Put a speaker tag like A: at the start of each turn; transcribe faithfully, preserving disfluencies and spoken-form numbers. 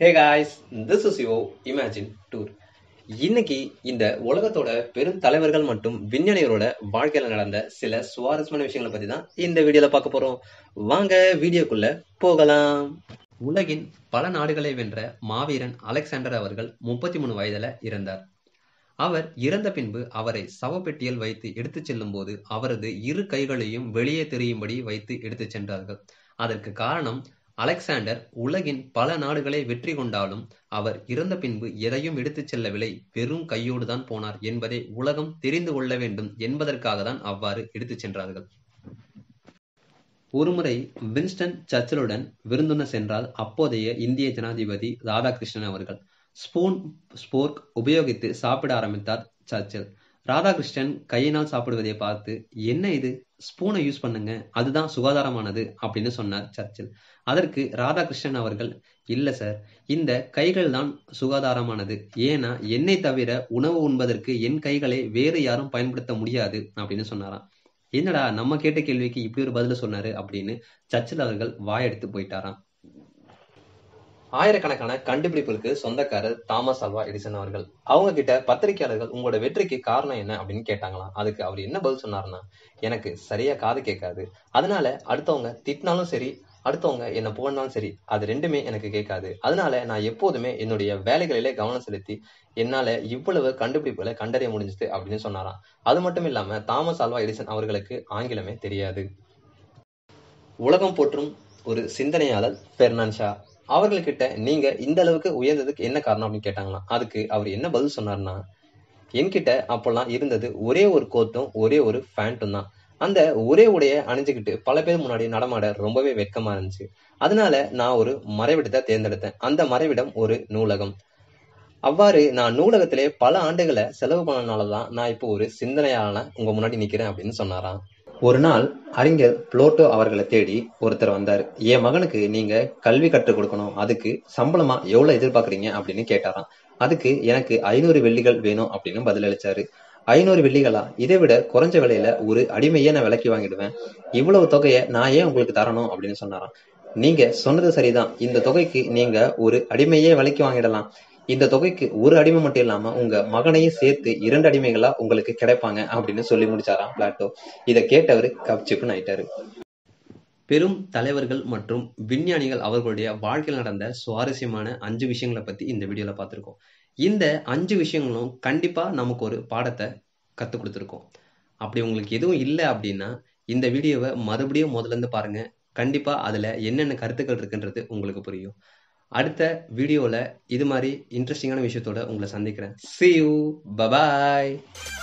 A: Hey guys, this is yo imagine tour. இன்னைக்கு இந்த உலகத்தோட பெரும் தலைவர்கள் மற்றும் விஞ்ஞானிகளோட வாழ்க்கையில நடந்த சில சுவாரஸ்யமான விஷயங்களை பத்தி தான் இந்த வீடியோல பார்க்க போறோம். வாங்க வீடியோக்குள்ள போகலாம். உலகின் பல நாடுகளை வென்ற மாவீரன் அலெக்சாண்டர் அவர்கள் முப்பத்தி மூணு வயதுல இறந்தார். அவர் இறந்த பின்பு அவரை சவப்பெட்டியில் வைத்து எடுத்துச் செல்லும் போது அவரது இரு கைகளையும் வெளியே தெரியும்படி வைத்து எடுத்துச் சென்றார்கள். அதற்கு காரணம், அலெக்சாண்டர் உலகின் பல நாடுகளை வெற்றி கொண்டாலும் அவர் இறந்த பின்பு எதையும் எடுத்துச் செல்லவில்லை, வெறும் கையோடு தான் போனார் என்பதை உலகம் தெரிந்து கொள்ள வேண்டும் என்பதற்காக தான் அவ்வாறு எடுத்துச் சென்றார்கள். ஒருமுறை வின்ஸ்டன் சர்ச்சிலுடன் விருந்துண்ண சென்றால் அப்போதைய இந்திய ஜனாதிபதி ராதாகிருஷ்ணன் அவர்கள் ஸ்பூன் ஸ்போர்க் உபயோகித்து சாப்பிட ஆரம்பித்தார் சர்ச்சில். ராதாகிருஷ்ணன் கையினால் சாப்பிடுவதை பார்த்து, என்ன இது, ஸ்பூனை யூஸ் பண்ணுங்க, அதுதான் சுகாதாரமானது அப்படின்னு சொன்னார் சர்ச்சில். அதற்கு ராதாகிருஷ்ணன் அவர்கள், இல்ல சார், இந்த கைகள் தான் சுகாதாரமானது, ஏன்னா என்னை தவிர உணவு உண்பதற்கு என் கைகளை வேறு யாரும் பயன்படுத்த முடியாது அப்படின்னு சொன்னாராம். என்னடா நம்ம கேட்ட கேள்விக்கு இப்படி ஒரு பதில சொன்னாரு அப்படின்னு சர்ச்சில் அவர்கள் வாயெடுத்து போயிட்டாராம். ஆயிரக்கணக்கான கண்டுபிடிப்புகளுக்கு சொந்தக்காரர் தாமஸ் ஆல்வா எடிசன் அவர்கள். அவங்க கிட்ட பத்திரிகையாளர்கள் உங்களோட வெற்றிக்கு காரணம் என்ன அப்படின்னு கேட்டாங்களாம். அதுக்கு அவர் என்ன பதில் சொன்னாருன்னா, எனக்கு சரியா காது கேட்காது, அதனால அடுத்தவங்க திட்டினாலும் சரி, அடுத்தவங்க என்ன புகழ்னாலும் சரி, அது ரெண்டுமே எனக்கு கேட்காது, அதனால நான் எப்போதுமே என்னுடைய வேலைகளிலே கவனம் செலுத்தி என்னால இவ்வளவு கண்டுபிடிப்புகளை கண்டறிய முடிஞ்சது அப்படின்னு சொன்னாராம். அது மட்டும் இல்லாம தாமஸ் ஆல்வா எடிசன் அவர்களுக்கு ஆங்கிலமே தெரியாது. உலகம் போற்றும் ஒரு சிந்தனையாளர் பெர்னாண்ட் ஷா அவர்கள்கிட்ட நீங்க இந்த அளவுக்கு உயர்ந்ததுக்கு என்ன காரணம் அப்படின்னு கேட்டாங்களாம். அதுக்கு அவர் என்ன பதில் சொன்னார்னா, என்கிட்ட அப்பெல்லாம் இருந்தது ஒரே ஒரு கோட்டும் ஒரே ஒரு பேண்ட்டும் தான். அந்த ஒரே உடைய அணிஞ்சுக்கிட்டு பல பேர் முன்னாடி நடமாட ரொம்பவே வெட்கமா இருந்துச்சு. அதனால நான் ஒரு மறைவிடத்தை தேர்ந்தெடுத்தேன். அந்த மறைவிடம் ஒரு நூலகம். அவ்வாறு நான் நூலகத்திலே பல ஆண்டுகளை செலவு பண்ணனாலதான் நான் இப்போ ஒரு சிந்தனையாளனா உங்க முன்னாடி நிக்கிறேன் அப்படின்னு சொன்னாராம். ஒரு நாள் அறிஞர் புளோட்டோ அவர்களை தேடி ஒருத்தர் வந்தார். என் மகனுக்கு நீங்க கல்வி கற்றுக் கொடுக்கணும், அதுக்கு சம்பளமா எவ்வளவு எதிர்பார்க்கறீங்க அப்படின்னு கேட்டாராம். அதுக்கு எனக்கு ஐநூறு வெள்ளிகள் வேணும் அப்படின்னு பதிலளிச்சாரு. ஐநூறு வெள்ளிகளா? இதை விட குறைஞ்ச விலையில ஒரு அடிமையே நான் விலைக்கு வாங்கிடுவேன், இவ்வளவு தொகையை நான் ஏன் உங்களுக்கு தரணும் அப்படின்னு சொன்னாராம். நீங்க சொன்னது சரிதான், இந்த தொகைக்கு நீங்க ஒரு அடிமையே விலைக்கு வாங்கிடலாம். இந்த தொகைக்கு ஒரு அடிமை மட்டும் இல்லாம உங்க மகனையும் சேர்த்து இரண்டு அடிமைகளா உங்களுக்கு கிடைப்பாங்க அப்படின்னு சொல்லி முடிச்சாராம் பிளாட்டோ. இதை கேட்டவரு கப்சிப்புன்னு ஆயிட்டாரு. பெரும் தலைவர்கள் மற்றும் விஞ்ஞானிகள் அவர்களுடைய வாழ்க்கையில் நடந்த சுவாரஸ்யமான அஞ்சு விஷயங்களை பத்தி இந்த வீடியோல பார்த்திருக்கோம். இந்த அஞ்சு விஷயங்களும் கண்டிப்பா நமக்கு ஒரு பாடத்தை கத்து கொடுத்துருக்கோம். அப்படி உங்களுக்கு எதுவும் இல்லை அப்படின்னா இந்த வீடியோவை மறுபடியும் முதல்ல இருந்து பாருங்க. கண்டிப்பா அதுல என்னென்ன கருத்துக்கள் இருக்குன்றது உங்களுக்கு புரியும். அடுத்த வீடியோல இது மாதிரி இன்ட்ரெஸ்டிங்கான விஷயத்தோட உங்களை சந்திக்கிறேன். See you. Bye bye.